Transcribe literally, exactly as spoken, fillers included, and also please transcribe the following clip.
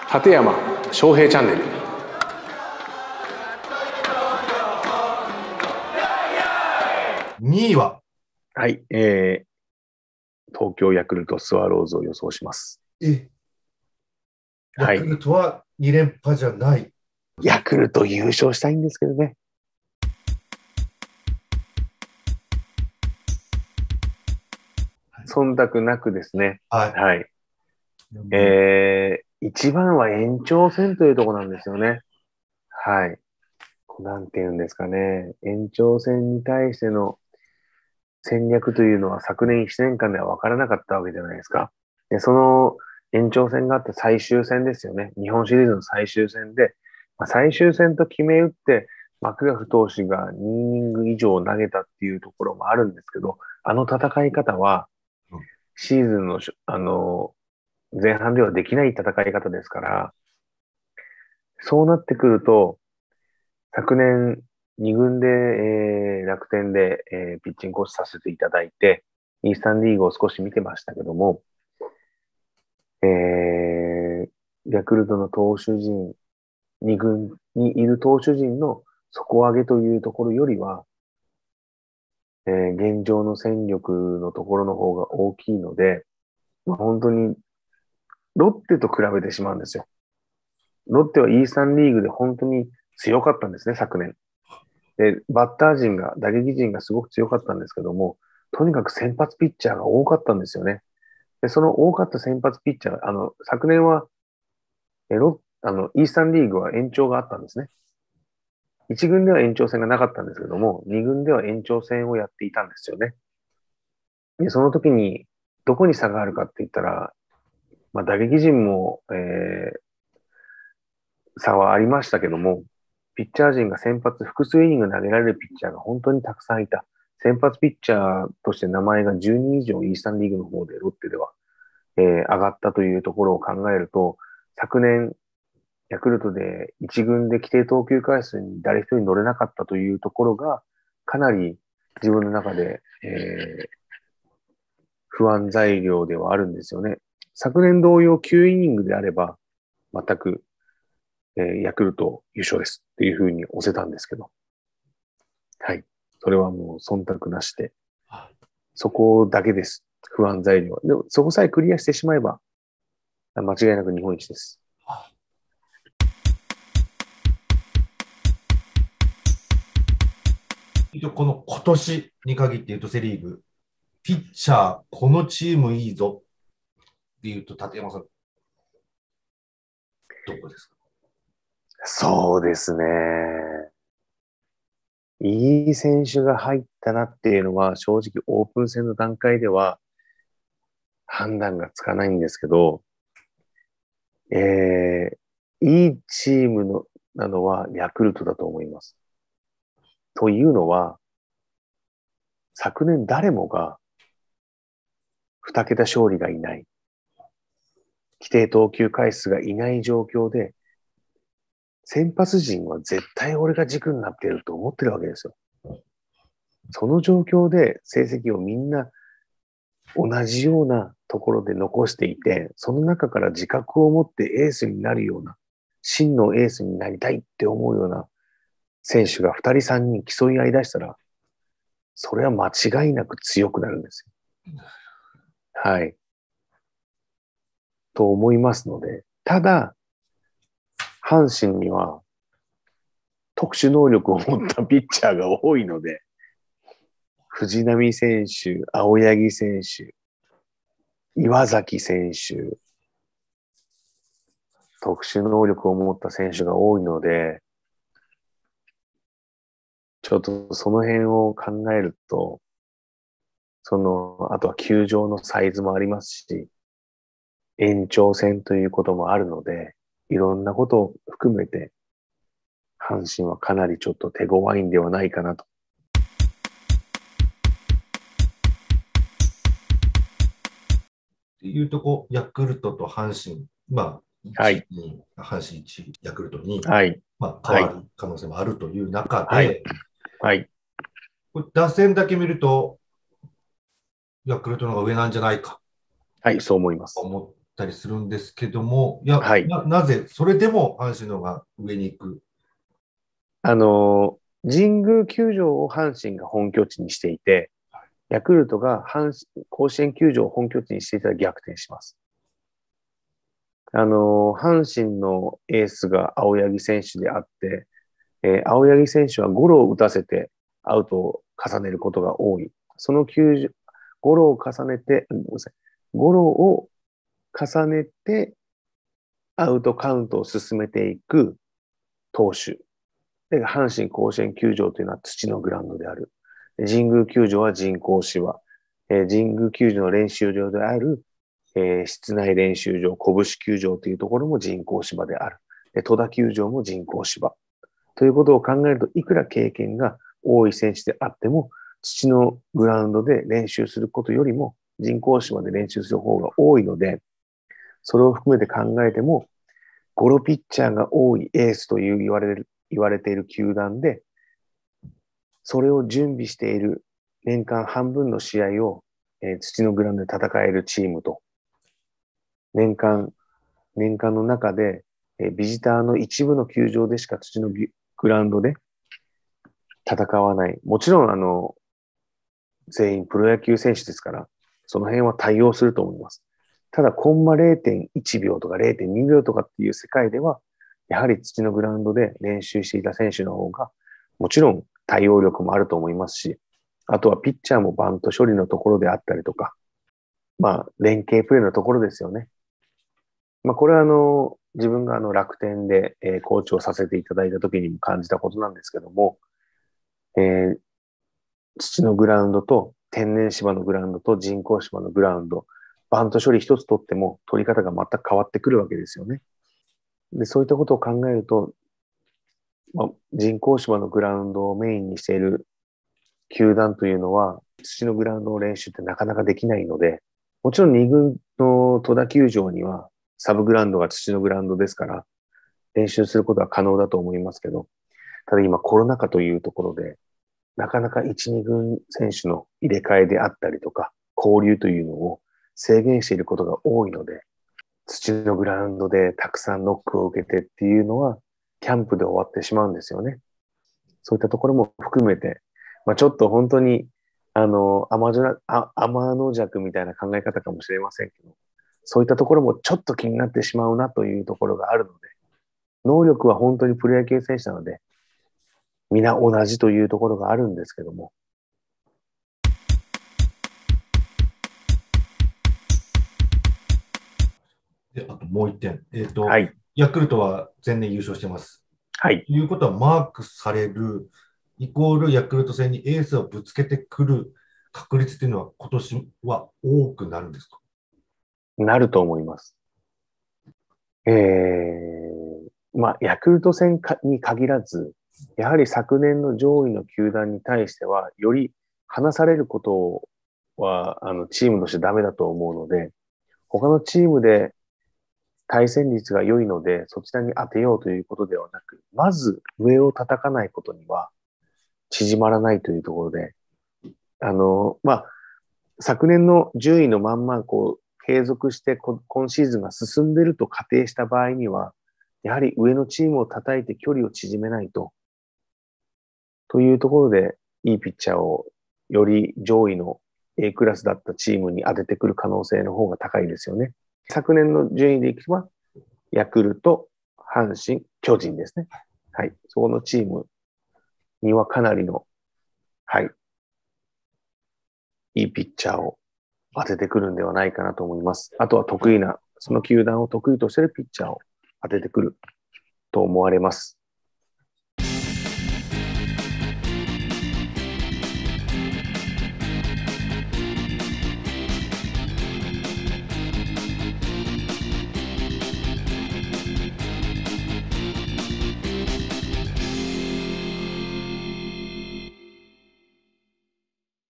立山翔平チャンネル。 にいは、 はい、えー、東京ヤクルトスワローズを予想します。 え、 はい、 ヤクルトはに連覇じゃない。 ヤクルト優勝したいんですけどね。忖度なくですね。 はい。 はい。えー、一番は延長戦というところなんですよね。はい。なんていうんですかね。延長戦に対しての戦略というのは昨年いちねんかんでは分からなかったわけじゃないですか。で、その延長戦があって最終戦ですよね。日本シリーズの最終戦で、まあ、最終戦と決め打って、マクガフ投手がにイニング以上投げたっていうところもあるんですけど、あの戦い方はシーズンのし、あの、前半ではできない戦い方ですから、そうなってくると、昨年に軍で、えー楽天で、えーピッチングコーチさせていただいて、イースタンリーグを少し見てましたけども、えーヤクルトの投手陣、に軍にいる投手陣の底上げというところよりは、えー現状の戦力のところの方が大きいので、まあ、本当にロッテと比べてしまうんですよ。ロッテはイースタンリーグで本当に強かったんですね、昨年。で、バッター陣が、打撃陣がすごく強かったんですけども、とにかく先発ピッチャーが多かったんですよね。で、その多かった先発ピッチャー、あの、昨年は、えロあの、イースタンリーグは延長があったんですね。いち軍では延長戦がなかったんですけども、に軍では延長戦をやっていたんですよね。で、その時に、どこに差があるかって言ったら、まあ、打撃陣も、えー差はありましたけども、ピッチャー陣が先発、複数イニング投げられるピッチャーが本当にたくさんいた。先発ピッチャーとして名前がじゅうにん以上イースタンリーグの方でロッテでは、えー上がったというところを考えると、昨年、ヤクルトで一軍で規定投球回数に誰一人乗れなかったというところが、かなり自分の中で、えー不安材料ではあるんですよね。昨年同様きゅうイニングであれば、全くえーヤクルト優勝ですっていうふうに押せたんですけど、はい。それはもう忖度なしで、そこだけです。不安材料。でも、そこさえクリアしてしまえば、間違いなく日本一です。 この今年に限って言うとセリーグ、ピッチャー、このチームいいぞって言うと、立山さん、どこですか？ そうですね。いい選手が入ったなっていうのは、正直オープン戦の段階では判断がつかないんですけど、えー、いいチームの、なのはヤクルトだと思います。というのは、昨年誰もが二桁勝利がいない。規定投球回数がいない状況で、先発陣は絶対俺が軸になっていると思ってるわけですよ。その状況で成績をみんな同じようなところで残していて、その中から自覚を持ってエースになるような、真のエースになりたいって思うような選手がふたりさんにん競い合い出したら、それは間違いなく強くなるんですよ。はい。と思いますので、ただ、阪神には特殊能力を持ったピッチャーが多いので、藤浪選手、青柳選手、岩崎選手、特殊能力を持った選手が多いので、ちょっとその辺を考えると、その、あとは球場のサイズもありますし、延長戦ということもあるので、いろんなことを含めて、阪神はかなりちょっと手強いんではないかなと。 っていうとこ、ヤクルトと阪神、まあ、 はい。 いちに、阪神いち、ヤクルトに、 はい。 まあ、変はい。 わる可能性もあるという中はい。 で、 はい。 これ打線だけ見ると、ヤクルトの方が上なんじゃないかはい。そう思います。 と思ったりするんですけども、いや、 はい。 な、なぜ、それでも阪神の方が上に行く。 あの、神宮球場を阪神が本拠地にしていて、ヤクルトが阪神、甲子園球場を本拠地にしていたら逆転します。あの、阪神のエースが青柳選手であって、えー青柳選手はゴロを打たせてアウトを重ねることが多い。その球場、ゴロを重ねて、ごめんなさい。ゴロを重ねてアウトカウントを進めていく投手。で、阪神甲子園球場というのは土のグラウンドである。神宮球場は人工芝。えー神宮球場の練習場である、えー室内練習場、拳球場というところも人工芝である。で戸田球場も人工芝。ということを考えると、いくら経験が多い選手であっても、土のグラウンドで練習することよりも人工芝で練習する方が多いので、それを含めて考えても、ゴロピッチャーが多いエースという言われる、言われている球団で、それを準備している年間半分の試合を、えー土のグラウンドで戦えるチームと、年間、年間の中で、えービジターの一部の球場でしか土のグラウンドで戦わない。もちろん、あの、全員プロ野球選手ですから、その辺は対応すると思います。ただ、コンマれいてんいちびょうとかれいてんにびょうとかっていう世界では、やはり土のグラウンドで練習していた選手の方が、もちろん対応力もあると思いますし、あとはピッチャーもバント処理のところであったりとか、まあ、連携プレーのところですよね。まあ、これはあの、自分があの楽天で、えーコーチをさせていただいた時にも感じたことなんですけども、えー土のグラウンドと天然芝のグラウンドと人工芝のグラウンド、バント処理一つ取っても取り方が全く変わってくるわけですよね。で、そういったことを考えると、まあ、人工芝のグラウンドをメインにしている球団というのは、土のグラウンドの練習ってなかなかできないので、もちろんに軍の戸田球場にはサブグラウンドが土のグラウンドですから、練習することは可能だと思いますけど、ただ今コロナ禍というところで、なかなかいち、に軍選手の入れ替えであったりとか、交流というのを制限していることが多いので、土のグラウンドでたくさんノックを受けてっていうのは、キャンプで終わってしまうんですよね。そういったところも含めて、まあ、ちょっと本当に、あの、天のあ天の弱みたいな考え方かもしれませんけど、そういったところもちょっと気になってしまうなというところがあるので、能力は本当にプロ野球選手なので、皆同じというところがあるんですけども、 で、あともう一点。えっと、 はい、 ヤクルトは前年優勝してます。 はい、 ということは、マークされる、イコールヤクルト戦にエースをぶつけてくる確率っていうのは今年は多くなるんですか？ なると思います。えー、まあ、ヤクルト戦に限らず、やはり昨年の上位の球団に対しては、より離されることは、あの、チームとしてダメだと思うので、他のチームで対戦率が良いので、そちらに当てようということではなく、まず上を叩かないことには縮まらないというところで、あの、まあ、昨年の順位のまんま、こう、継続してこ今シーズンが進んでいると仮定した場合には、やはり上のチームを叩いて距離を縮めないと、というところで、いいピッチャーをより上位の A クラスだったチームに当ててくる可能性の方が高いですよね。昨年の順位でいけば、ヤクルト、阪神、巨人ですね。はい。そこのチームにはかなりの、はい、いいピッチャーを当ててくるんではないかなと思います。あとは得意な、その球団を得意としているピッチャーを当ててくると思われます。